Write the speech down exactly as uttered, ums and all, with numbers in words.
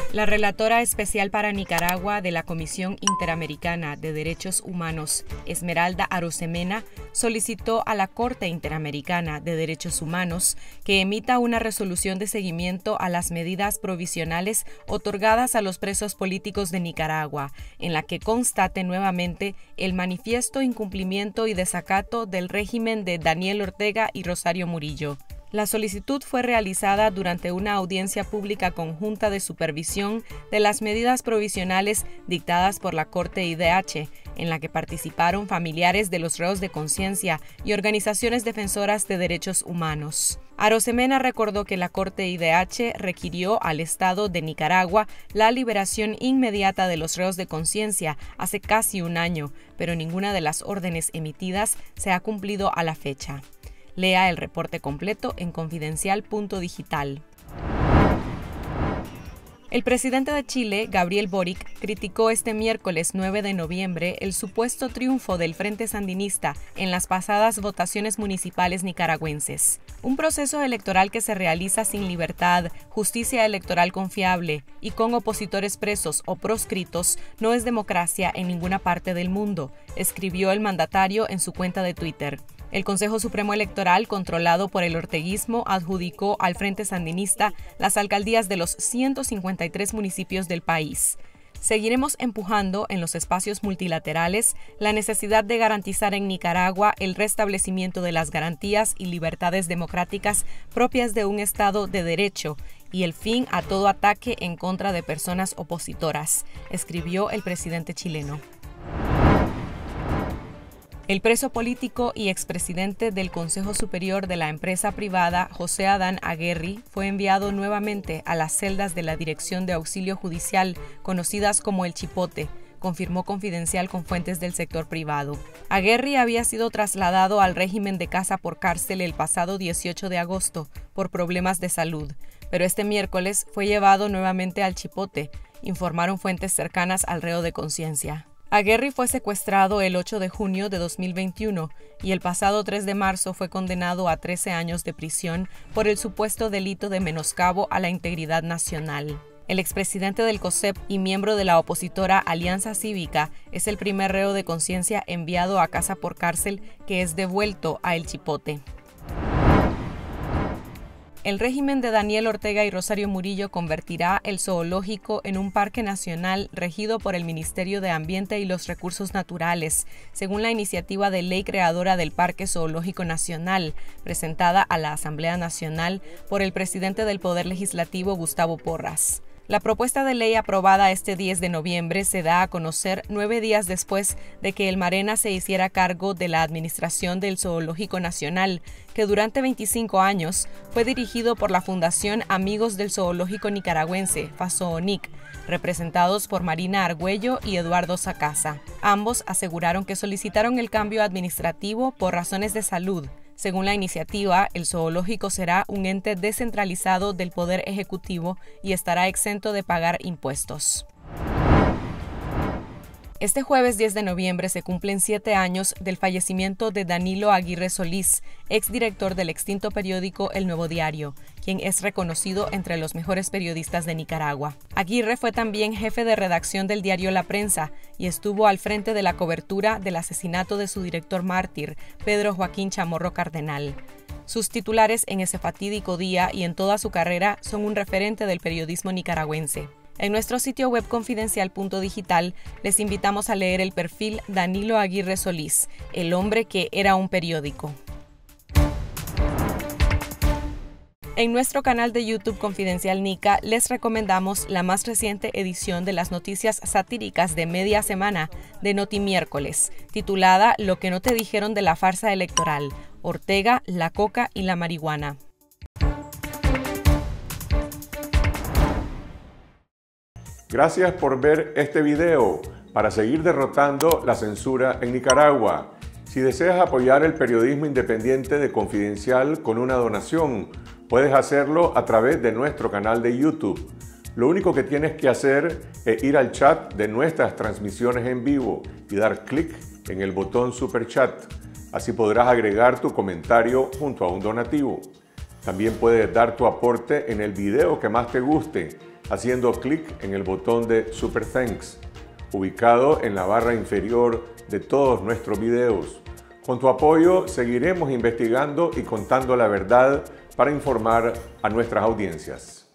La relatora especial para Nicaragua de la Comisión Interamericana de Derechos Humanos, Esmeralda Arosemena, solicitó a la Corte Interamericana de Derechos Humanos que emita una resolución de seguimiento a las medidas provisionales otorgadas a los presos políticos de Nicaragua, en la que constate nuevamente el manifiesto incumplimiento y desacato del régimen de Daniel Ortega y Rosario Murillo. La solicitud fue realizada durante una audiencia pública conjunta de supervisión de las medidas provisionales dictadas por la Corte I D H, en la que participaron familiares de los reos de conciencia y organizaciones defensoras de derechos humanos. Arosemena recordó que la Corte I D H requirió al Estado de Nicaragua la liberación inmediata de los reos de conciencia hace casi un año, pero ninguna de las órdenes emitidas se ha cumplido a la fecha. Lea el reporte completo en confidencial punto digital. El presidente de Chile, Gabriel Boric, criticó este miércoles nueve de noviembre el supuesto triunfo del Frente Sandinista en las pasadas votaciones municipales nicaragüenses. Un proceso electoral que se realiza sin libertad, justicia electoral confiable y con opositores presos o proscritos no es democracia en ninguna parte del mundo, escribió el mandatario en su cuenta de Twitter. El Consejo Supremo Electoral, controlado por el orteguismo, adjudicó al Frente Sandinista las alcaldías de los ciento cincuenta y tres municipios del país. Seguiremos empujando en los espacios multilaterales la necesidad de garantizar en Nicaragua el restablecimiento de las garantías y libertades democráticas propias de un Estado de Derecho y el fin a todo ataque en contra de personas opositoras, escribió el presidente chileno. El preso político y expresidente del Consejo Superior de la empresa privada, José Adán Aguerri, fue enviado nuevamente a las celdas de la Dirección de Auxilio Judicial, conocidas como el Chipote, confirmó Confidencial con fuentes del sector privado. Aguerri había sido trasladado al régimen de casa por cárcel el pasado dieciocho de agosto por problemas de salud, pero este miércoles fue llevado nuevamente al Chipote, informaron fuentes cercanas al reo de conciencia. Aguerri fue secuestrado el ocho de junio de dos mil veintiuno y el pasado tres de marzo fue condenado a trece años de prisión por el supuesto delito de menoscabo a la integridad nacional. El expresidente del COSEP y miembro de la opositora Alianza Cívica es el primer reo de conciencia enviado a casa por cárcel que es devuelto a El Chipote. El régimen de Daniel Ortega y Rosario Murillo convertirá el zoológico en un parque nacional regido por el Ministerio de Ambiente y los Recursos Naturales, según la iniciativa de ley creadora del Parque Zoológico Nacional, presentada a la Asamblea Nacional por el presidente del Poder Legislativo, Gustavo Porras. La propuesta de ley aprobada este diez de noviembre se da a conocer nueve días después de que el Marena se hiciera cargo de la administración del Zoológico Nacional, que durante veinticinco años fue dirigido por la Fundación Amigos del Zoológico Nicaragüense, FAZOONIC, representados por Marina Argüello y Eduardo Sacasa. Ambos aseguraron que solicitaron el cambio administrativo por razones de salud. Según la iniciativa, el zoológico será un ente descentralizado del Poder Ejecutivo y estará exento de pagar impuestos. Este jueves diez de noviembre se cumplen siete años del fallecimiento de Danilo Aguirre Solís, exdirector del extinto periódico El Nuevo Diario, quien es reconocido entre los mejores periodistas de Nicaragua. Aguirre fue también jefe de redacción del diario La Prensa y estuvo al frente de la cobertura del asesinato de su director mártir, Pedro Joaquín Chamorro Cardenal. Sus titulares en ese fatídico día y en toda su carrera son un referente del periodismo nicaragüense. En nuestro sitio web confidencial punto digital les invitamos a leer el perfil Danilo Aguirre Solís, el hombre que era un periódico. En nuestro canal de YouTube Confidencial Nica les recomendamos la más reciente edición de las noticias satíricas de media semana de Noti Miércoles, titulada Lo que no te dijeron de la farsa electoral, Ortega, la coca y la marihuana. Gracias por ver este video para seguir derrotando la censura en Nicaragua. Si deseas apoyar el periodismo independiente de Confidencial con una donación, puedes hacerlo a través de nuestro canal de YouTube. Lo único que tienes que hacer es ir al chat de nuestras transmisiones en vivo y dar clic en el botón Super Chat. Así podrás agregar tu comentario junto a un donativo. También puedes dar tu aporte en el video que más te guste, haciendo clic en el botón de Super Thanks, ubicado en la barra inferior de todos nuestros videos. Con tu apoyo seguiremos investigando y contando la verdad para informar a nuestras audiencias.